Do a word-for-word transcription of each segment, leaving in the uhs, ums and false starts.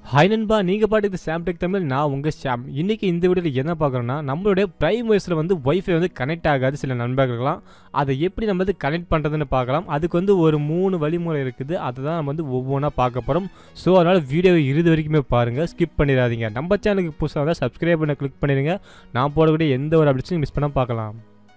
Hi நண்பா, நீங்கள் பாட்டுக்கு சாம்டெக் தமிழ். நான் உங்கள் ஷாம். இன்றைக்கி இந்த வீடியோவில் என்ன பார்க்குறோன்னா, நம்மளுடைய பிரைம் வயசில் வந்து ஒய்ஃபை வந்து கனெக்ட் ஆகாது சில நண்பர்கள்லாம். அதை எப்படி நம்ம வந்து கனெக்ட் பண்ணுறதுன்னு பார்க்கலாம். அதுக்கு வந்து ஒரு மூணு வழிமுறை இருக்குது. அதை தான் நம்ம வந்து ஒவ்வொன்றா பார்க்க போகிறோம். ஸோ அதனால் வீடியோவை இறுதி வரைக்குமே பாருங்கள், ஸ்கிப் பண்ணிடாதீங்க. நம்ம சேனலுக்கு புதுசாக இருந்தால் சப்ஸ்கிரைப் பண்ண கிளிக் பண்ணிடுங்க. நான் போடக்கூடிய எந்த ஒரு அப்டேட்ஸையும் மிஸ் பண்ணால் பார்க்கலாம்.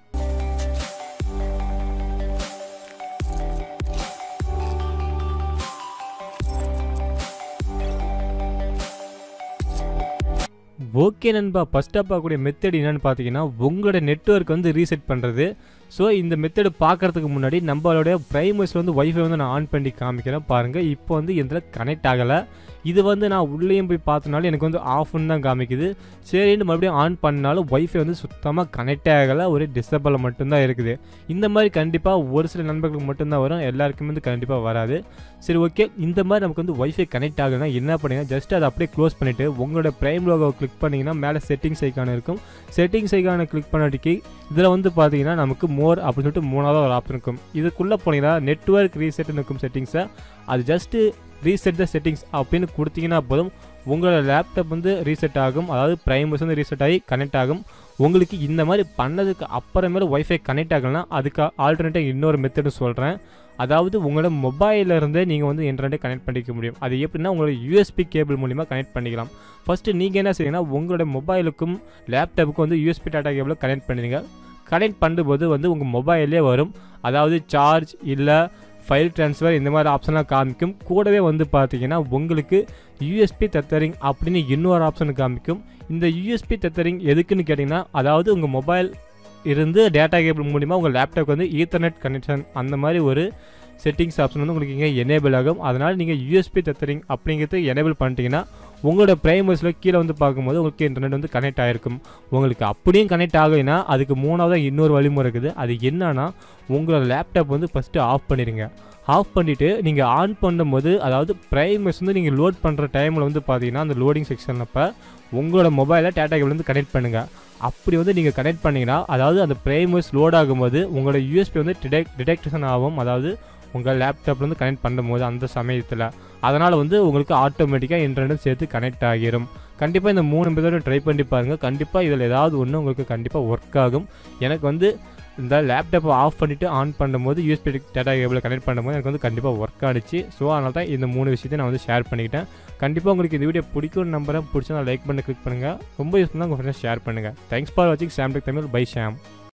ஓகே நண்பா, ஃபஸ்ட்டாக பார்க்கக்கூடிய மெத்தட் என்னென்னு பார்த்தீங்கன்னா, உங்களோட நெட்வொர்க் வந்து ரீசெட் பண்ணுறது. ஸோ இந்த மெத்தடு பார்க்குறதுக்கு முன்னாடி நம்மளுடைய பிரைமர்ஸில் வந்து ஒய்ஃபை வந்து நான் ஆன் பண்ணி காமிக்கிறேன் பாருங்கள். இப்போ வந்து இதில் கனெக்ட் ஆகலை. இது வந்து நான் உள்ளேயும் போய் பார்த்தனாலும் எனக்கு வந்து ஆஃப்னு தான் காமிக்குது. சரின்னு மறுபடியும் ஆன் பண்ணாலும் ஒய்ஃபை வந்து சுத்தமாக கனெக்டே ஆகலை, ஒரு டிசபிள் மட்டும்தான் இருக்குது. இந்த மாதிரி கண்டிப்பாக ஒரு சில நண்பர்களுக்கு மட்டும்தான் வரும், எல்லாருக்குமே வந்து கண்டிப்பாக வராது. சரி, ஓகே. இந்த மாதிரி நமக்கு வந்து ஒய்ஃபை கனெக்ட் ஆகலைன்னா என்ன பண்ணுங்கள், ஜஸ்ட் அதை அப்படியே க்ளோஸ் பண்ணிவிட்டு உங்களோட பிரைம் லோகோவை கிளிக் பண்ணிங்கன்னா மேலே செட்டிங்ஸ் ஐக்கான இருக்கும். செட்டிங்ஸ் ஐக்கான கிளிக் பண்ணிட்டு இதில் வந்து பார்த்தீங்கன்னா நமக்கு மோர் அப்படின்னு சொல்லிட்டு மூணாவது ஒரு ஆப்ஷன் இருக்கும். இதுக்குள்ளே போனீங்கன்னா நெட்வொர்க் ரீசெட்னு இருக்கும் செட்டிங்ஸை. அது ஜஸ்ட்டு ரீசெட் த செட்டிங்ஸ் அப்படின்னு கொடுத்தீங்கன்னா போதும், உங்களோட லேப்டாப் வந்து ரீசெட் ஆகும். அதாவது பிரைமர்ஸ் வந்து ரீசெட் ஆகி கனெக்ட் ஆகும். உங்களுக்கு இந்த மாதிரி பண்ணதுக்கு அப்புறமேல ஒய்ஃபை கனெக்ட் ஆகலைன்னா அதுக்கு ஆல்டர்னேட்டாக இன்னொரு மெத்தடு சொல்கிறேன். அதாவது உங்களோட மொபைலிருந்தே நீங்கள் வந்து இன்டர்நெட்டை கனெக்ட் பண்ணிக்க முடியும். அது எப்படின்னா உங்களோட யூஎஸ்பி கேபிள் மூலிமா கனெக்ட் பண்ணிக்கலாம். ஃபஸ்ட்டு நீங்கள் என்ன செய்யணும்னா, உங்களோட மொபைலுக்கும் லேப்டாப்புக்கும் வந்து யூஎஸ்பி டாட்டா கேபிளை கனெக்ட் பண்ணிடுங்க. கனெக்ட் பண்ணும்போது வந்து உங்கள் மொபைல்லே வரும். அதாவது சார்ஜ் இல்லை ஃபைல் ட்ரான்ஸ்ஃபர் இந்த மாதிரி ஆப்ஷன்லாம் காமிக்கும். கூடவே வந்து பார்த்தீங்கன்னா உங்களுக்கு யூஎஸ்பி டெத்தரிங் அப்படின்னு இன்னொரு ஆப்ஷன் காமிக்கும். இந்த யூஎஸ்பி டெத்தரிங் எதுக்குன்னு கேட்டிங்கன்னா, அதாவது உங்கள் மொபைல் இருந்து டேட்டா கேபிள் மூலிமா உங்கள் லேப்டாப் வந்து ஈத்தர்நெட் கனெக்ஷன் அந்த மாதிரி ஒரு செட்டிங்ஸ் ஆப்ஷன் வந்து உங்களுக்கு இங்கே எனேபிள் ஆகும். அதனால் நீங்கள் யூஎஸ்பி டெத்தரிங் அப்படிங்கிறது எனேபிள் பண்ணிட்டீங்கன்னா உங்களோட பிரைமர்ஸில் கீழே வந்து பார்க்கும்போது உங்களுக்கு இன்டர்நெட் வந்து கனெக்ட் ஆகிருக்கும். உங்களுக்கு அப்படியும் கனெக்ட் ஆகுதுன்னா அதுக்கு மூணாவதாக இன்னொரு வழிமுறை இருக்குது. அது என்னன்னா, உங்களோட லேப்டாப் வந்து ஃபஸ்ட்டு ஆஃப் பண்ணிடுங்க. ஆஃப் பண்ணிவிட்டு நீங்கள் ஆன் பண்ணும்போது, அதாவது பிரைமர்ஸ் வந்து நீங்கள் லோட் பண்ணுற டைமில் வந்து பார்த்தீங்கன்னா அந்த லோடிங் செக்ஷன் அப்போ உங்களோட மொபைலில் டேட்டா கேபிள் வந்து கனெக்ட் பண்ணுங்கள். அப்படி வந்து நீங்கள் கனெக்ட் பண்ணிங்கன்னா, அதாவது அந்த பிரைமர்ஸ் லோட் ஆகும்போது உங்களோட யூஎஸ்பி வந்து டிடெக்ட் டிடெக்டேஷன் ஆகும். அதாவது உங்கள் லேப்டாப்பில் வந்து கனெக்ட் பண்ணும்போது அந்த சமயத்தில் அதனால் வந்து உங்களுக்கு ஆட்டோமேட்டிக்காக இன்டர்நெட் சேர்த்து கனெக்ட் ஆகிரும். கண்டிப்பாக இந்த மூணு மெத்தடும் ட்ரை பண்ணி பாருங்கள். கண்டிப்பாக இதில் ஏதாவது ஒன்று உங்களுக்கு கண்டிப்பாக ஒர்க் ஆகும். எனக்கு வந்து இந்த லேப்டாப்பை ஆஃப் பண்ணிவிட்டு ஆன் பண்ணும்போது யூஎஸ்பி டேட்டா கேபிள் கனெக்ட் பண்ணும்போது எனக்கு வந்து கண்டிப்பாக ஒர்க் ஆகிடுச்சு. ஸோ அதனால தான் இந்த மூணு விஷயத்தை நான் வந்து ஷேர் பண்ணிக்கிட்டேன். கண்டிப்பாக உங்களுக்கு இந்த வீடியோ பிடிக்கும்னு நம்புறேன். பிடிச்சா லைக் பண்ணி கிளிக் பண்ணுங்கள். ரொம்ப யூஸ்ஃபுல்லாக உங்கள் ஃப்ரெண்ட்ஸ் ஷேர் பண்ணுங்கள். தேங்க்ஸ் ஃபார் வாட்சிங் சாம்டெக் தமிழ். பை ஷாம்.